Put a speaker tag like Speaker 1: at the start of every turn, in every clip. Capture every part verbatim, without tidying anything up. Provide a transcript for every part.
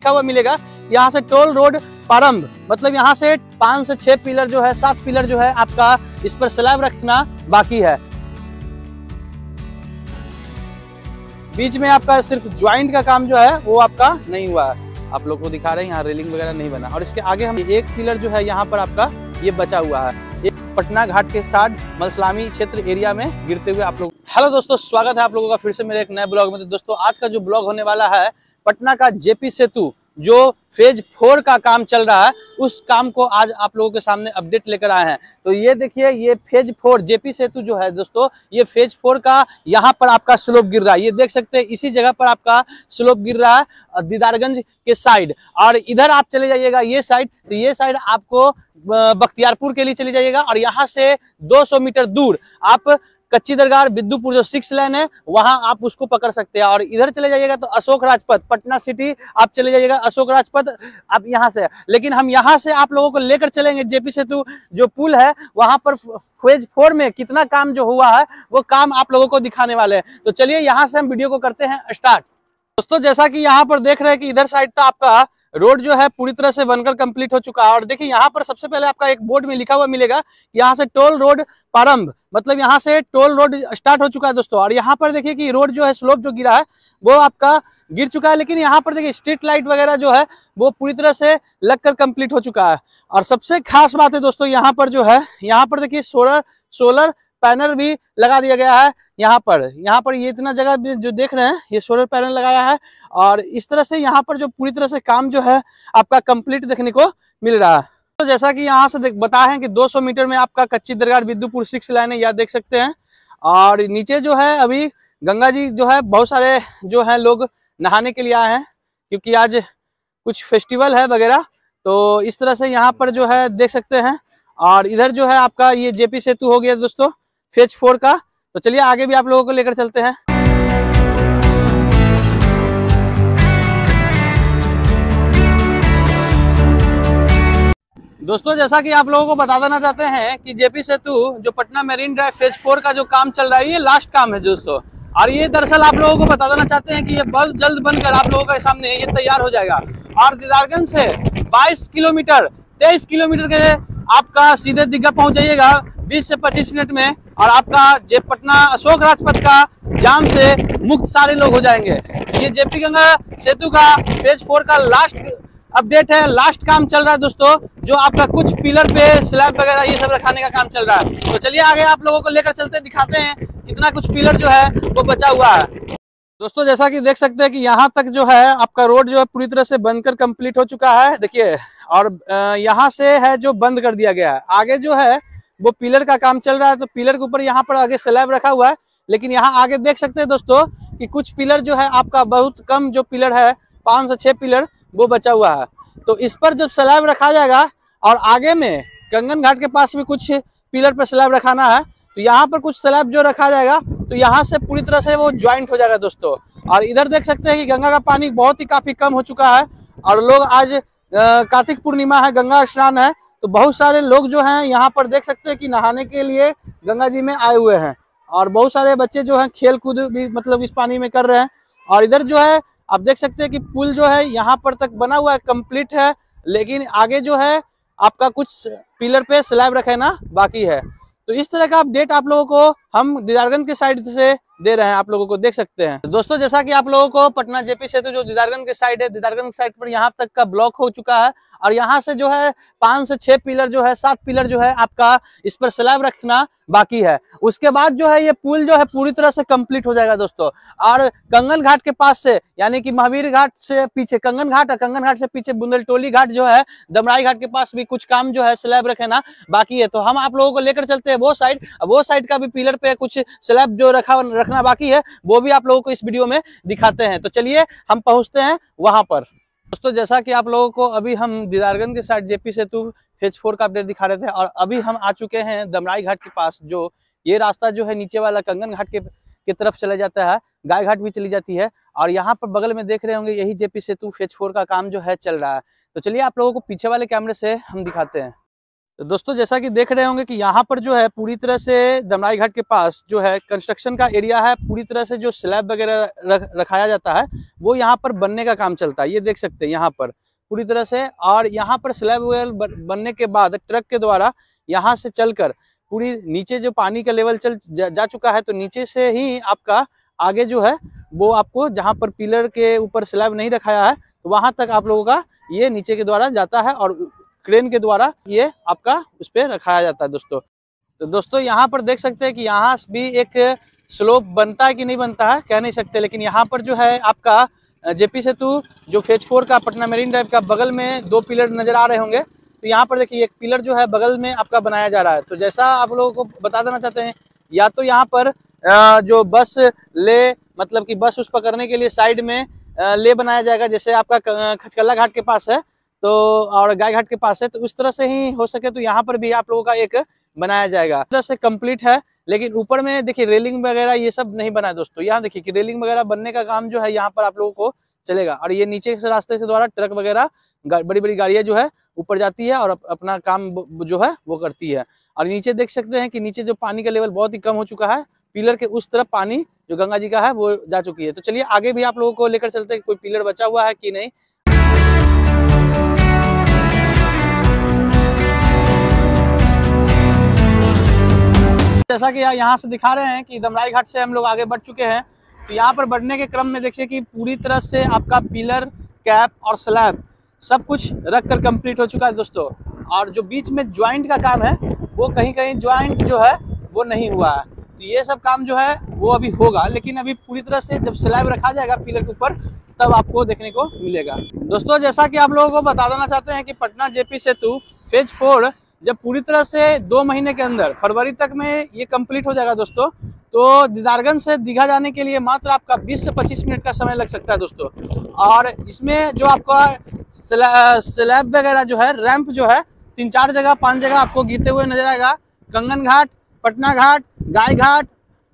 Speaker 1: लिखा हुआ मिलेगा। यहाँ से टोल रोड प्रारंभ, मतलब यहाँ से पांच से छह पिलर जो है, सात पिलर जो है आपका इस पर स्लैब रखना बाकी है। बीच में आपका सिर्फ ज्वाइंट का काम जो है वो आपका नहीं हुआ है। आप लोग को दिखा रहे हैं यहाँ रेलिंग वगैरह नहीं बना। और इसके आगे हम एक पिलर जो है यहाँ पर आपका ये बचा हुआ है, एक पटना घाट के साथ मलसलामी क्षेत्र एरिया में गिरते हुए आप लोग। हेलो दोस्तों, स्वागत है आप लोगों का फिर से मेरे एक नए ब्लॉग में। तो दोस्तों आज का जो ब्लॉग होने वाला है, पटना का जेपी सेतु जो फेज फोर का काम चल रहा है, उस काम को आज आप लोगों के सामने अपडेट लेकर आए हैं। तो ये देखिए, ये फेज फोर जेपी सेतु जो है दोस्तों, ये फेज फोर का यहाँ पर आपका स्लोप गिर रहा है। ये देख सकते हैं, इसी जगह पर आपका स्लोप गिर रहा है दीदारगंज के साइड। और इधर आप चले जाइएगा ये साइड, तो ये साइड आपको बख्तियारपुर के लिए चली जाइएगा। और यहाँ से दो सौ मीटर दूर आप कच्ची दरगाह बिद्दुपुर जो सिक्स लाइन है, वहां आप उसको पकड़ सकते हैं। और इधर चले जाइएगा तो अशोक राजपथ, पटना सिटी आप चले जाइएगा अशोक राजपथ आप यहाँ से। लेकिन हम यहाँ से आप लोगों को लेकर चलेंगे जेपी सेतु जो पुल है, वहां पर फेज फोर में कितना काम जो हुआ है वो काम आप लोगों को दिखाने वाले हैं। तो चलिए यहाँ से हम वीडियो को करते हैं स्टार्ट। दोस्तों जैसा कि यहाँ पर देख रहे हैं कि इधर साइड का आपका रोड जो है पूरी तरह से बनकर कंप्लीट हो चुका है। और देखिए यहाँ पर सबसे पहले आपका एक बोर्ड में लिखा हुआ मिलेगा, यहाँ से टोल रोड प्रारंभ, मतलब यहाँ से टोल रोड स्टार्ट हो चुका है दोस्तों। और यहाँ पर देखिए कि रोड जो है स्लोप जो गिरा है वो आपका गिर चुका है। लेकिन यहाँ पर देखिए स्ट्रीट लाइट वगैरह जो है वो पूरी तरह से लगकर कंप्लीट हो चुका है। और सबसे खास बात है दोस्तों, यहाँ पर जो है, यहाँ पर देखिए सोलर सोलर पैनल भी लगा दिया गया है। यहाँ पर यहाँ पर ये इतना जगह जो देख रहे हैं, ये सोलर पैनल लगाया है। और इस तरह से यहाँ पर जो पूरी तरह से काम जो है आपका कंप्लीट देखने को मिल रहा है। तो जैसा कि यहाँ से बताया है कि दो सौ मीटर में आपका कच्ची दरगाह बिद्दुपुर सिक्स लाइन है, यह देख सकते हैं। और नीचे जो है अभी गंगा जी जो है, बहुत सारे जो है लोग नहाने के लिए आए हैं, क्योंकि आज कुछ फेस्टिवल है वगैरह। तो इस तरह से यहाँ पर जो है देख सकते हैं। और इधर जो है आपका ये जेपी सेतु हो गया दोस्तों फेज फोर का। तो चलिए आगे भी आप लोगों को लेकर चलते हैं। दोस्तों जैसा कि आप लोगों को बता देना चाहते हैं कि जेपी सेतु जो Patna marine drive phase four का जो काम चल रहा है, ये लास्ट काम है दोस्तों। और ये दरअसल आप लोगों को बता देना चाहते हैं कि ये बहुत जल्द बनकर आप लोगों के सामने ये तैयार हो जाएगा। और दीदारगंज से बाईस किलोमीटर तेईस किलोमीटर के आपका सीधे दिग्गा पहुंच जाइएगा बीस से पच्चीस मिनट में। और आपका जे पटना अशोक राजपथ का जाम से मुक्त सारे लोग हो जाएंगे। ये जेपी गंगा सेतु का फेज फोर का लास्ट अपडेट है, लास्ट काम चल रहा है दोस्तों, जो आपका कुछ पिलर पे स्लैब वगैरह ये सब रखाने का काम चल रहा है। तो चलिए आगे आप लोगों को लेकर चलते दिखाते हैं कितना कुछ पिलर जो है वो बचा हुआ है। दोस्तों जैसा कि देख सकते हैं कि यहाँ तक जो है आपका रोड जो है पूरी तरह से बनकर कंप्लीट हो चुका है, देखिए। और यहाँ से है जो बंद कर दिया गया है, आगे जो है वो पिलर का काम चल रहा है। तो पिलर के ऊपर यहाँ पर आगे स्लैब रखा हुआ है। लेकिन यहाँ आगे देख सकते हैं दोस्तों कि कुछ पिलर जो है आपका बहुत कम जो पिलर है, पाँच से छह पिलर वो बचा हुआ है। तो इस पर जब स्लैब रखा जाएगा, और आगे में कंगन घाट के पास भी कुछ पिलर पर स्लैब रखाना है, तो यहाँ पर कुछ स्लैब जो रखा जाएगा तो यहाँ से पूरी तरह से वो ज्वाइंट हो जाएगा दोस्तों। और इधर देख सकते हैं कि गंगा का पानी बहुत ही काफी कम हो चुका है। और लोग आज कार्तिक पूर्णिमा है, गंगा स्नान है, तो बहुत सारे लोग जो हैं यहाँ पर देख सकते हैं कि नहाने के लिए गंगा जी में आए हुए हैं। और बहुत सारे बच्चे जो हैं खेल कूद भी मतलब इस पानी में कर रहे हैं। और इधर जो है आप देख सकते हैं कि पुल जो है यहाँ पर तक बना हुआ है, कंप्लीट है। लेकिन आगे जो है आपका कुछ पिलर पे स्लैब रखना बाकी है। तो इस तरह का अपडेट आप लोगों को हम दीदारगंज के साइड से दे रहे हैं, आप लोगों को देख सकते हैं। तो दोस्तों जैसा कि आप लोगों को पटना जेपी सेतु जो दीदारगंज के साइड है, दीदारगंज साइड पर यहाँ तक का ब्लॉक हो चुका है। और यहाँ से जो है पांच से छह पिलर जो है, सात पिलर जो है आपका इस पर स्लैब रखना बाकी है। उसके बाद जो है ये पुल जो है पूरी तरह से कंप्लीट हो जाएगा दोस्तों। और कंगन घाट के पास से, यानी कि महावीर घाट से पीछे कंगन घाट है, कंगन घाट से पीछे बुंदेलटोली घाट जो है, दमराई घाट के पास भी कुछ काम जो है स्लैब रखना बाकी है। तो हम आप लोगों को लेकर चलते हैं वो साइड, वो साइड का भी पिलर पे कुछ स्लैब जो रखा रखना बाकी है, वो भी आप लोगों को इस वीडियो में दिखाते हैं। तो चलिए हम पहुंचते हैं वहां पर। दोस्तों जैसा कि आप लोगों को अभी हम दीदारगंज के side JP Setu phase four का अपडेट दिखा रहे थे, और अभी हम आ चुके हैं दमराई घाट के पास। जो ये रास्ता जो है नीचे वाला कंगन घाट के की तरफ चला जाता है, गाय घाट भी चली जाती है। और यहाँ पर बगल में देख रहे होंगे, यही जेपी सेतु फेज फोर का काम जो है चल रहा है। तो चलिए आप लोगों को पीछे वाले कैमरे से हम दिखाते हैं। तो दोस्तों जैसा कि देख रहे होंगे कि यहाँ पर जो है पूरी तरह से दमराई घाट के पास जो है कंस्ट्रक्शन का एरिया है, पूरी तरह से जो स्लैब वगैरह रख, रखाया जाता है वो यहाँ पर बनने का काम चलता है। ये देख सकते हैं यहाँ पर पूरी तरह से, और यहाँ पर स्लैब वगैरह बनने के बाद ट्रक के द्वारा यहाँ से चलकर पूरी नीचे जो पानी का लेवल चल जा, जा चुका है, तो नीचे से ही आपका आगे जो है वो आपको जहाँ पर पिलर के ऊपर स्लैब नहीं रखाया है तो वहां तक आप लोगों का ये नीचे के द्वारा जाता है और क्रेन के द्वारा ये आपका उस पर रखाया जाता है दोस्तों। तो दोस्तों यहाँ पर देख सकते हैं कि यहाँ भी एक स्लोप बनता है कि नहीं बनता है कह नहीं सकते, लेकिन यहाँ पर जो है आपका जेपी सेतु जो फेज फोर का पटना मेरीन ड्राइव का बगल में दो पिलर नजर आ रहे होंगे। तो यहाँ पर देखिए एक पिलर जो है बगल में आपका बनाया जा रहा है। तो जैसा आप लोगों को बता देना चाहते हैं, या तो यहाँ पर जो बस ले मतलब कि बस उस पकड़ने के लिए साइड में ले बनाया जाएगा, जैसे आपका खचकल्ला घाट के पास है तो और गाय घाट के पास है, तो उस तरह से ही हो सके तो यहाँ पर भी आप लोगों का एक बनाया जाएगा। इस तरह से कंप्लीट है, लेकिन ऊपर में देखिए रेलिंग वगैरह ये सब नहीं बना है दोस्तों। यहाँ देखिए कि रेलिंग वगैरह बनने का काम जो है यहाँ पर आप लोगों को चलेगा, और ये नीचे से रास्ते के द्वारा ट्रक वगैरह बड़ी बड़ी गाड़ियाँ जो है ऊपर जाती है और अपना काम जो है वो करती है। और नीचे देख सकते हैं कि नीचे जो पानी का लेवल बहुत ही कम हो चुका है, पिलर के उस तरफ पानी जो गंगा जी का है वो जा चुकी है। तो चलिए आगे भी आप लोगों को लेकर चलते हैं कि कोई पिलर बचा हुआ है कि नहीं। जैसा कि यहाँ से दिखा रहे हैं कि दमराई घाट से हम लोग आगे बढ़ चुके हैं, तो यहाँ पर बढ़ने के क्रम में देखिए कि पूरी तरह से आपका पिलर, कैप और स्लैब सब कुछ रख कर कंप्लीट हो चुका है दोस्तों। और जो बीच में ज्वाइंट का काम है वो कहीं कहीं ज्वाइंट जो है वो नहीं हुआ है, तो ये सब काम जो है वो अभी होगा, लेकिन अभी पूरी तरह से जब स्लैब रखा जाएगा पिलर के ऊपर तब आपको देखने को मिलेगा। दोस्तों जैसा कि आप लोगों को बता देना चाहते हैं कि Patna JP Setu phase four जब पूरी तरह से दो महीने के अंदर फरवरी तक में ये कंप्लीट हो जाएगा दोस्तों, तो दीदारगंज से दीघा जाने के लिए मात्र आपका बीस से पच्चीस मिनट का समय लग सकता है दोस्तों। और इसमें जो आपका स्लैब वगैरह जो है, रैंप जो है तीन चार जगह पांच जगह आपको गिरते हुए नजर आएगा। कंगन घाट, पटना घाट, गाय घाट,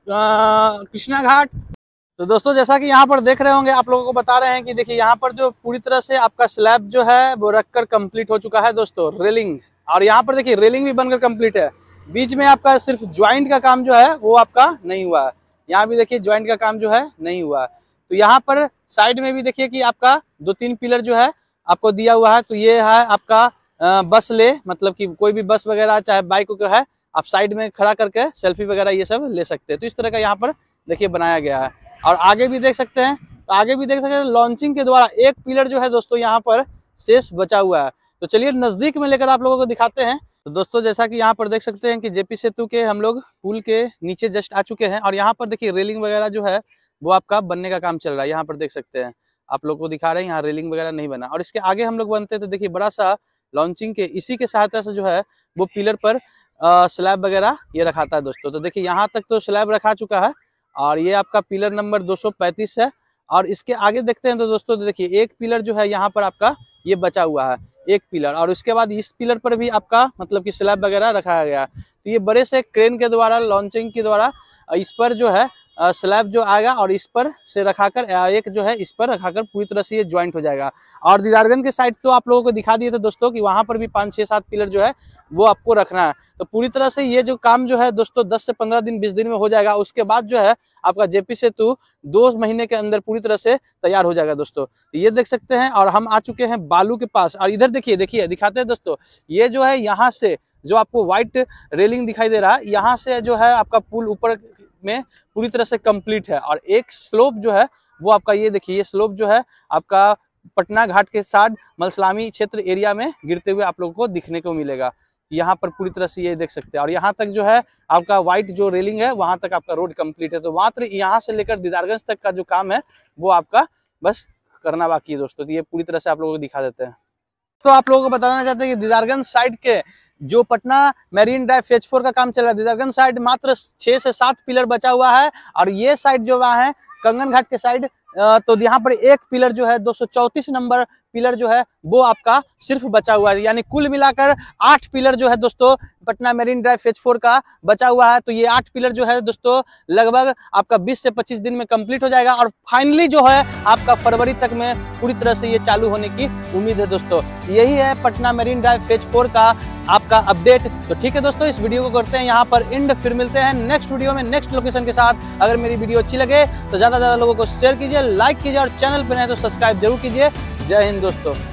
Speaker 1: कृष्णा घाट। तो दोस्तों जैसा कि यहाँ पर देख रहे होंगे, आप लोगों को बता रहे हैं कि देखिए यहाँ पर जो पूरी तरह से आपका स्लैब जो है वो रखकर कंप्लीट हो चुका है दोस्तों, रेलिंग। और यहाँ पर देखिए रेलिंग भी बनकर कंप्लीट है। बीच में आपका सिर्फ ज्वाइंट का काम जो है वो आपका नहीं हुआ है। यहाँ भी देखिए ज्वाइंट का काम जो है नहीं हुआ है। तो यहाँ पर साइड में भी देखिए कि आपका दो तीन पिलर जो है आपको दिया हुआ है। तो ये है आपका बस ले, मतलब कि कोई भी बस वगैरह चाहे बाइक को है आप साइड में खड़ा करके सेल्फी वगैरह ये सब ले सकते हैं। तो इस तरह का यहाँ पर देखिए बनाया गया है। और आगे भी देख सकते हैं, तो आगे भी देख सकते हैं लॉन्चिंग के द्वारा एक पिलर जो है दोस्तों यहाँ पर शेष बचा हुआ है। तो चलिए नजदीक में लेकर आप लोगों को दिखाते हैं। तो दोस्तों जैसा कि यहाँ पर देख सकते हैं कि जेपी सेतु के हम लोग पुल के नीचे जस्ट आ चुके हैं, और यहाँ पर देखिए रेलिंग वगैरह जो है वो आपका बनने का काम चल रहा है। यहाँ पर देख सकते हैं, आप लोग को दिखा रहे हैं यहाँ रेलिंग वगैरह नहीं बना। और इसके आगे हम लोग बनते हैं तो देखिए बड़ा सा लॉन्चिंग के इसी के सहायता से जो है वो पिलर पर स्लैब वगैरह ये रखाता है दोस्तों। तो देखिए यहाँ तक तो स्लैब रखा चुका है, और ये आपका पिलर नंबर दो सौ पैंतीस है। और इसके आगे देखते हैं तो दोस्तों तो देखिए एक पिलर जो है यहाँ पर आपका ये बचा हुआ है, एक पिलर। और उसके बाद इस पिलर पर भी आपका मतलब कि स्लैब वगैरह रखाया गया। तो ये बड़े से क्रेन के द्वारा, लॉन्चिंग के द्वारा इस पर जो है स्लैब जो आएगा और इस पर से रखाकर एक जो है इस पर रखाकर पूरी तरह से ये ज्वाइंट हो जाएगा। और दीदारगंज के साइड तो आप लोगों को दिखा दिए थे दोस्तों कि वहां पर भी पाँच छः सात पिलर जो है वो आपको रखना है। तो पूरी तरह से ये जो काम जो है दोस्तों दस से पंद्रह दिन बीस दिन में हो जाएगा। उसके बाद जो है आपका जेपी सेतु दो महीने के अंदर पूरी तरह से तैयार हो जाएगा दोस्तों। तो ये देख सकते हैं, और हम आ चुके हैं बालू के पास। और इधर देखिए देखिए दिखाते हैं दोस्तों, ये जो है यहाँ से जो आपको व्हाइट रेलिंग दिखाई दे रहा है, यहाँ से जो है आपका पुल ऊपर में पूरी तरह से कंप्लीट है। और एक स्लोप जो है वो आपका ये देखिए, ये स्लोप जो है आपका पटना घाट के साथ मलसलामी क्षेत्र एरिया में गिरते हुए आप लोगों को दिखने को मिलेगा। यहाँ पर पूरी तरह से ये देख सकते हैं। और यहाँ तक जो है आपका व्हाइट जो रेलिंग है वहां तक आपका रोड कंप्लीट है। तो मात्र यहाँ से लेकर दीदारगंज तक का जो काम है वो आपका बस करना बाकी है दोस्तों। तो ये पूरी तरह से आप लोगों को दिखा देते हैं। तो आप लोगों को बताना चाहते हैं कि दीदारगंज साइड के जो Patna marine drive phase four का काम चल रहा है, दीदारगंज साइड मात्र छह से सात पिलर बचा हुआ है। और ये साइड जो वहाँ है कंगन घाट के साइड, तो यहाँ पर एक पिलर जो है दो सौ चौंतीस नंबर पिलर जो है वो आपका सिर्फ बचा हुआ है। यानी कुल मिलाकर आठ पिलर जो है दोस्तों Patna marine drive phase four का बचा हुआ है। तो ये आठ पिलर जो है दोस्तों लगभग आपका बीस से पच्चीस दिन में कंप्लीट हो जाएगा। और फाइनली जो है आपका फरवरी तक में पूरी तरह से ये चालू होने की उम्मीद है दोस्तों। यही है Patna marine drive phase four का आपका अपडेट। तो ठीक है दोस्तों, इस वीडियो को करते हैं यहाँ पर एंड, फिर मिलते हैं नेक्स्ट वीडियो में नेक्स्ट लोकेशन के साथ। अगर मेरी वीडियो अच्छी लगे तो ज़्यादा से ज़्यादा लोगों को शेयर कीजिए, लाइक कीजिए और चैनल पर नए तो सब्सक्राइब जरूर कीजिए। जय हिंद दोस्तों।